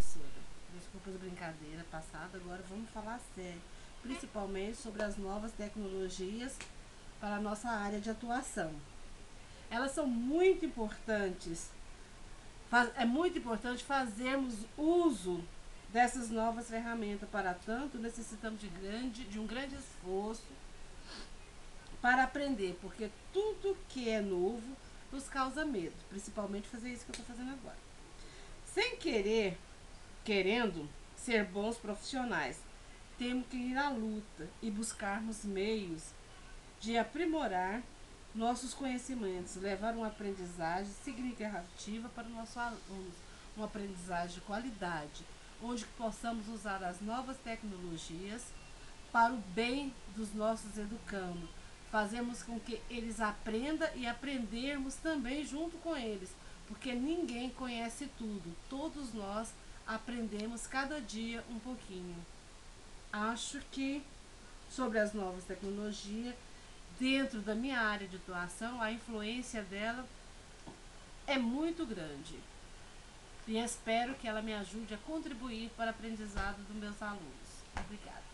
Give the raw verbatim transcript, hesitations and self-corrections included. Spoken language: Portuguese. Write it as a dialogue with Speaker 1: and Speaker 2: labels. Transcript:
Speaker 1: professora. Desculpa as brincadeiras passadas, agora vamos falar sério. Principalmente sobre as novas tecnologias para a nossa área de atuação. Elas são muito importantes. É muito importante fazermos uso dessas novas ferramentas. Para tanto, necessitamos de, grande, de um grande esforço para aprender, porque tudo que é novo nos causa medo, principalmente fazer isso que eu estou fazendo agora. Sem querer, querendo ser bons profissionais, temos que ir à luta e buscarmos meios de aprimorar nossos conhecimentos, levar uma aprendizagem significativa para os nossos alunos, uma aprendizagem de qualidade, onde possamos usar as novas tecnologias para o bem dos nossos educandos. Fazemos com que eles aprendam e aprendermos também junto com eles, porque ninguém conhece tudo, todos nós aprendemos cada dia um pouquinho. Acho que sobre as novas tecnologias, dentro da minha área de atuação, a influência dela é muito grande. E espero que ela me ajude a contribuir para o aprendizado dos meus alunos. Obrigada.